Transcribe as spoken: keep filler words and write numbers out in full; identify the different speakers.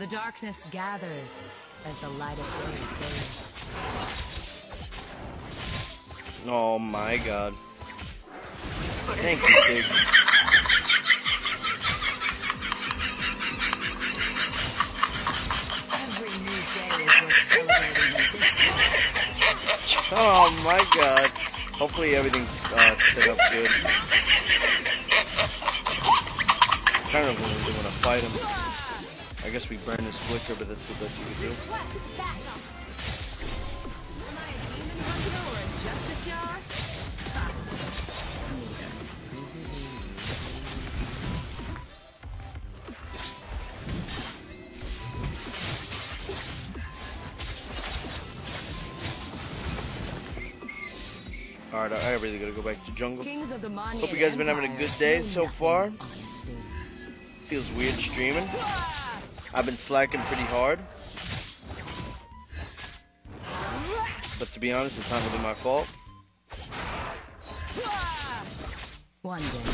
Speaker 1: The darkness gathers as the light of day fades.
Speaker 2: Oh my god. Thank you, Tig.
Speaker 1: Every new day is worth celebrating with this.
Speaker 2: Oh my god. Hopefully everything's uh, set up good. Kind of want to fight him. I guess we burn his flicker, but that's the best we can do. Alright, I really gotta go back to jungle. Hope you guys have been having a good day so far. Feels weird streaming. I've been slacking pretty hard. But to be honest, it's not really my fault.
Speaker 1: One day.